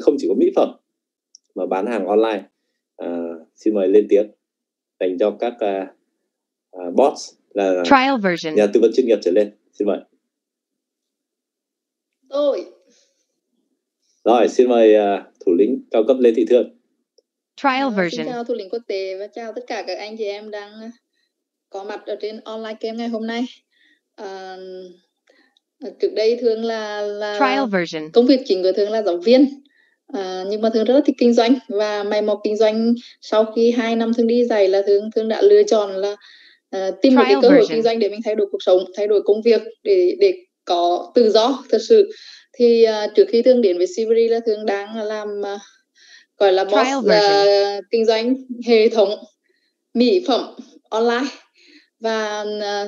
không chỉ có mỹ phẩm mà bán hàng online. Xin mời lên tiếng dành cho các boss là trial version, nhà tư vấn chuyên nghiệp trở lên. Xin mời. Rồi, xin mời thủ lĩnh cao cấp Lê Thị Thương. Trial version. Xin chào thủ lĩnh quốc tế và chào tất cả các anh chị em đang có mặt ở trên online game ngày hôm nay. Trước đây Thương là trial version. Công việc chính của Thương là giáo viên, nhưng mà Thương rất là thích kinh doanh và mày mò kinh doanh. Sau khi 2 năm Thương đi dạy là Thương đã lựa chọn là tìm một cái cơ hội kinh doanh để mình thay đổi cuộc sống, thay đổi công việc để có tự do thật sự. Thì trước khi Thương đến với Silvery là Thương đang làm gọi là boss kinh doanh hệ thống mỹ phẩm online. Và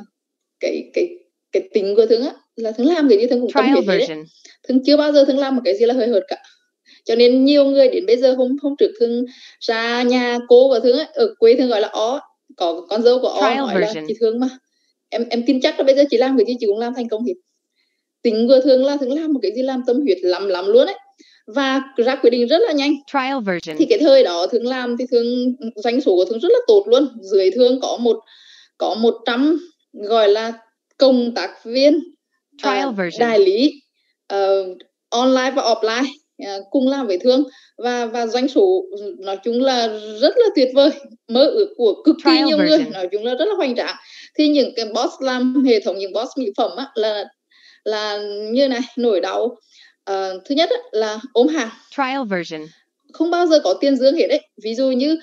cái tính của Thương á là Thương làm cái gì Thương cũng tâm huyết hết đấy. Thương chưa bao giờ Thương làm một cái gì là hơi hợt cả. Cho nên nhiều người đến bây giờ hôm trước Thương ra nhà cô của Thương ấy, ở quê Thương gọi là có con dâu của nói là chị Thương mà em tin chắc là bây giờ chị làm cái gì chị cũng làm thành công hết. Tính của Thương là Thương làm một cái gì làm tâm huyết lắm luôn ấy, và ra quyết định rất là nhanh. Thì cái thời đó Thương làm thì Thương doanh số của Thương rất là tốt luôn. Dưới Thương có 100 gọi là công tác viên, đại lý online và offline cùng làm với Thương, và doanh số nói chung là rất là tuyệt vời, mơ ước của cực kỳ nhiều người, nói chung là rất là hoành tráng. Thì những cái boss làm hệ thống, những boss mỹ phẩm á, là như này, nỗi đau thứ nhất á, là ôm hàng, không bao giờ có tiền dương hết đấy. Ví dụ như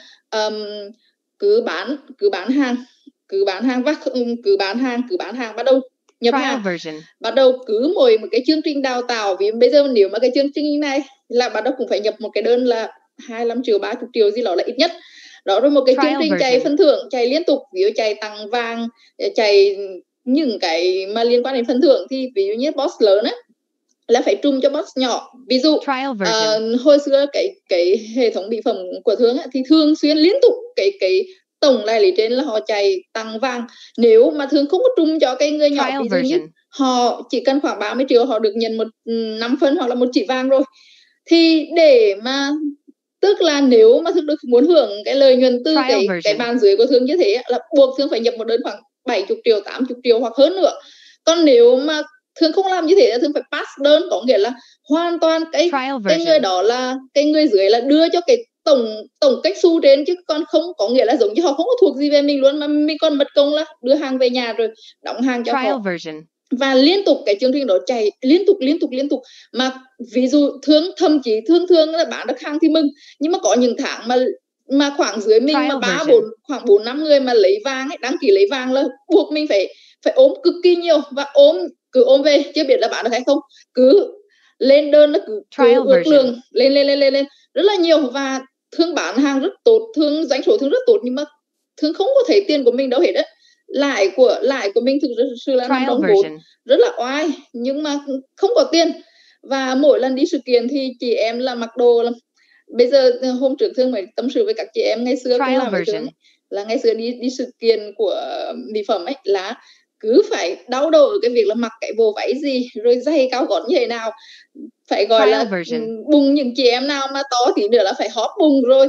cứ bán hàng và cứ bán hàng bắt đầu nhập hàng, bắt đầu cứ mỗi một cái chương trình đào tạo. Vì bây giờ nếu mà cái chương trình này là bắt đầu cũng phải nhập một cái đơn là 25 triệu 30 triệu gì đó là ít nhất đó. Rồi một cái chương trình chạy phân thưởng, chạy liên tục, ví dụ chạy tặng vàng, chạy những cái mà liên quan đến phân thưởng. Thì ví dụ như boss lớn ấy là phải trùng cho boss nhỏ. Ví dụ hồi xưa cái hệ thống mỹ phẩm của Thương ấy, thì thường xuyên liên tục cái tổng đại lý trên là họ chạy tăng vàng. Nếu mà Thương không có trùng cho cái người nhỏ, ví dụ như họ chỉ cần khoảng 30 triệu họ được nhận 5 phân hoặc là 1 chỉ vàng rồi. Thì để mà tức là nếu mà Thương được muốn hưởng cái lợi nhuận từ cái bàn dưới của Thương như thế là buộc Thương phải nhập một đơn khoảng 70 triệu 80 triệu hoặc hơn nữa. Còn nếu mà Thương không làm như thế là Thương phải pass đơn, có nghĩa là hoàn toàn cái người đó là cái người dưới là đưa cho cái tổng cách xu trên, chứ còn không có nghĩa là giống như họ không có thuộc gì về mình luôn, mà mình còn mất công là đưa hàng về nhà rồi đóng hàng cho họ. Và liên tục cái chương trình đó chạy liên tục. Mà ví dụ thậm chí thương là bán được hàng thì mừng, nhưng mà có những tháng mà khoảng dưới mình mà khoảng 4-5 người mà lấy vàng ấy, đăng ký lấy vàng là buộc mình phải ôm cực kỳ nhiều, và cứ ôm về chưa biết là bán được hay không, cứ lên đơn nó cứ ước lượng lên rất là nhiều. Và Thương bán hàng rất tốt, doanh số Thương rất tốt, nhưng mà Thương không có thấy tiền của mình đâu hết đấy. Lãi của mình thực sự là nằm trong vốn rất là oai, nhưng mà không có tiền. Và mỗi lần đi sự kiện thì chị em là mặc đồ lắm. Bây giờ hôm trước Thương mới tâm sự với các chị em ngày xưa cũng làm với Thương ấy, là ngày xưa đi sự kiện của mỹ phẩm ấy là cứ phải đau đầu ở cái việc là mặc cái bộ váy gì, rồi giày cao gót như thế nào, phải gọi là bùng. Những chị em nào mà to thì nữa là phải hóp bùng, rồi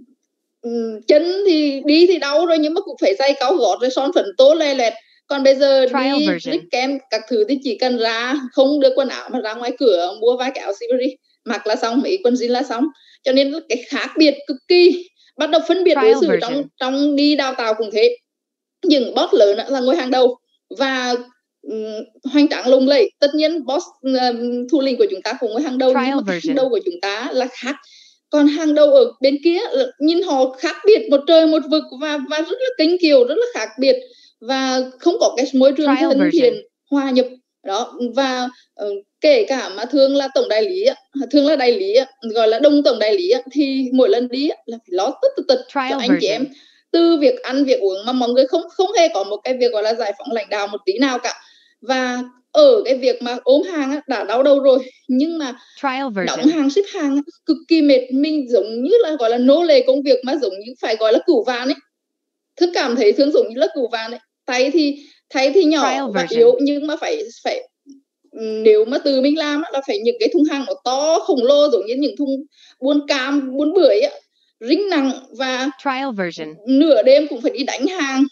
chân thì đi thì đau rồi, nhưng mà cũng phải giày cao gót rồi son phấn tố le lẹt. Còn bây giờ đi click kem các thứ thì chỉ cần ra, không đưa quần áo mà ra ngoài cửa mua vài cái áo Silvery mặc là xong, mấy quần jean là xong. Cho nên cái khác biệt cực kỳ. Bắt đầu phân biệt đối xử trong đi đào tạo cũng thế. Những boss lớn là ngồi hàng đầu và hoành tráng lung lẫy. Tất nhiên boss thủ lĩnh của chúng ta cũng ngồi hàng đầu, nhưng mà hàng đầu của chúng ta là khác. Còn hàng đầu ở bên kia nhìn họ khác biệt một trời một vực, và rất là kính kiều, rất là khác biệt, và không có cái môi trường thân thiện hòa nhập đó. Và kể cả mà Thương là tổng đại lý, Thương là đại lý, gọi là đồng tổng đại lý, thì mỗi lần đi là phải lo tất cho anh chị em, từ việc ăn việc uống, mà mọi người không hề có một cái việc gọi là giải phóng lãnh đạo một tí nào cả. Và ở cái việc mà ôm hàng đã đau đầu rồi, nhưng mà đóng hàng ship hàng cực kỳ mệt. Mình giống như là gọi là nô lệ công việc, mà giống như phải gọi là cửu vàn ấy. Thương cảm thấy Thương giống như là cửu vàn ấy. Tay thì nhỏ và yếu, nhưng mà phải nếu mà tự mình làm là phải những cái thùng hàng nó to khổng lồ, giống như những thùng buôn cam, buôn bưởi á, rinh nặng, và Trial version. nửa đêm cũng phải đi đánh hàng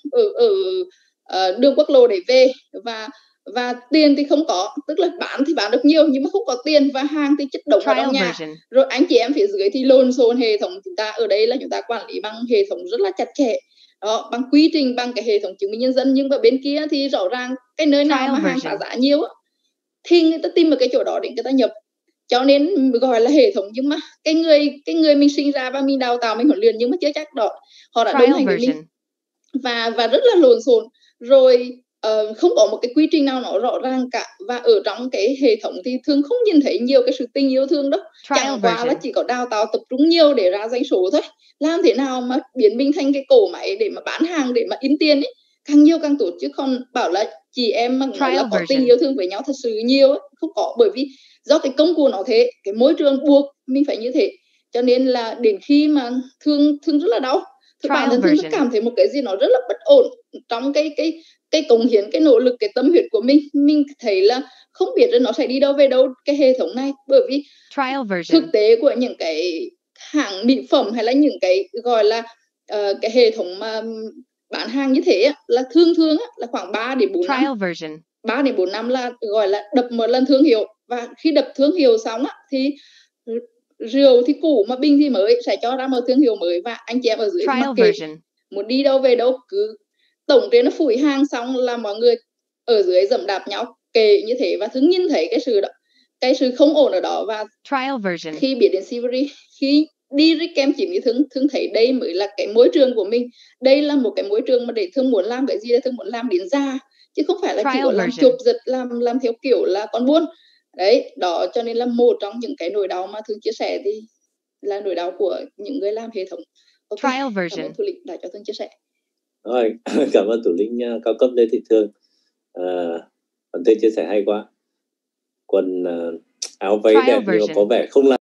ở đường quốc lộ để về, và tiền thì không có, tức là bán thì bán được nhiều nhưng mà không có tiền, và hàng thì chất đống ở trong nhà. Rồi anh chị em phía dưới thì lộn xộn. Hệ thống chúng ta ở đây là chúng ta quản lý bằng hệ thống rất là chặt chẽ đó, bằng quy trình, bằng cái hệ thống chứng minh nhân dân. Nhưng mà bên kia thì rõ ràng cái nơi nào mà hàng phá giá nhiều thì người ta tìm một cái chỗ đó để người ta nhập, cho nên gọi là hệ thống. Nhưng mà cái người mình sinh ra và mình đào tạo, mình huấn luyện, nhưng mà chưa chắc đó họ đã đồng hành với mình, và rất là lộn xộn. Rồi không có một cái quy trình nào nó rõ ràng cả, và ở trong cái hệ thống thì thường không nhìn thấy nhiều cái sự tình yêu thương đâu. Chẳng qua là chỉ có đào tạo tập trung nhiều để ra doanh số thôi. Làm thế nào mà biến mình thành cái cỗ máy để mà bán hàng, để mà in tiền ấy, càng nhiều càng tốt. Chứ không bảo là chị em mà nói là có tình yêu thương với nhau thật sự nhiều ấy, không có. Bởi vì do cái công cụ nó thế, cái môi trường buộc mình phải như thế, cho nên là đến khi mà thương rất là đau. Bản thân thương cảm thấy một cái gì nó rất là bất ổn trong cái cống hiến, cái nỗ lực, cái tâm huyết của mình thấy là không biết là nó sẽ đi đâu về đâu cái hệ thống này. Bởi vì thực tế của những cái hàng mỹ phẩm hay là những cái gọi là cái hệ thống mà bán hàng như thế là thường là khoảng 3 đến 4 năm. 3 đến 4 năm là gọi là đập một lần thương hiệu, và khi đập thương hiệu xong thì rượu thì cũ mà bình thì mới, sẽ cho ra một thương hiệu mới. Và anh chị em ở dưới mặc kệ, muốn đi đâu về đâu, cứ tổng trên nó phủi hàng xong là mọi người ở dưới dẫm đạp nhau kệ như thế. Và Thương nhìn thấy cái sự không ổn ở đó. Và khi biết đến Silvery, khi đi với kem chỉ Thương thấy đây mới là cái môi trường của mình. Đây là một cái môi trường mà để Thương muốn làm cái gì là Thương muốn làm đến ra, chứ không phải là chỉ có làm chụp giật, làm theo kiểu là con buôn đấy. Đó cho nên là một trong những cái nỗi đau mà Thương chia sẻ thì là nỗi đau của những người làm hệ thống. Okay. Cảm ơn Thủ lĩnh đã cho Thương chia sẻ. Rồi, cảm ơn thủ lĩnh cao cấp Lê Thị Thương. Phần Thương chia sẻ hay quá. Quần áo váy đẹp nhưng mà có vẻ không là